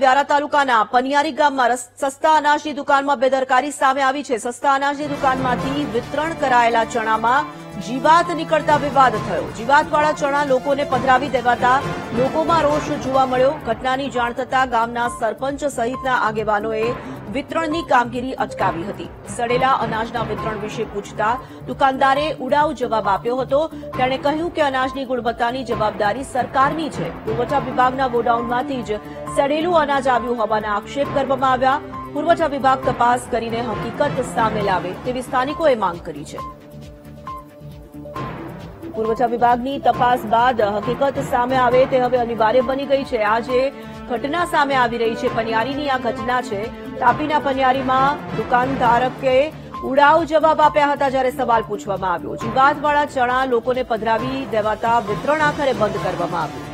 વ્યારા તાલુકાના પનિયારી ગામમાં સસ્તા અનાજની દુકાનમાં બેદરકારી સામે આવી છે. સસ્તા અનાજની દુકાનમાંથી વિતરણ કરાયેલા ચણામાં જીવાત નીકળતા વિવાદ થયો. જીવાતવાળા ચણા લોકોને પધરાવી દેવાતા લોકોમાં રોષ જોવા મળ્યો. ઘટનાની જાણ થતાં ગામના સરપંચ સહિતના આગેવાનોએ વિતરણની કામગીરી અટકાવી હતી. સડેલા અનાજના વિતરણ વિશે પૂછતા દુકાનદારે ઉડાવ જવાબ આપ્યો હતો. તેણે કહ્યું કે અનાજની ગુણવત્તાની જવાબદારી સરકારની છે. પુરવઠા વિભાગના ગોડાઉનમાંથી જ સડેલું અનાજ આવ્યું હોવાના આક્ષેપ કરવામાં આવ્યા. પુરવઠા વિભાગ તપાસ કરીને હકીકત સામે લાવે તેવી સ્થાનિકોએ માંગ કરી છે. પુરવઠા વિભાગની તપાસ બાદ હકીકત સામે આવે તે હવે અનિવાર્ય બની ગઈ છે. આજે ઘટના સામે આવી રહી છે. પનિયારીની આ ઘટના છે. તાપીના પનિયારીમાં દુકાનધારકે ઉડાવ જવાબ આપ્યા હતા જ્યારે સવાલ પૂછવામાં આવ્યો. જીવાતવાળા ચણા લોકોને પધરાવી દેવાતા વિતરણ આખરે બંધ કરવામાં આવ્યું.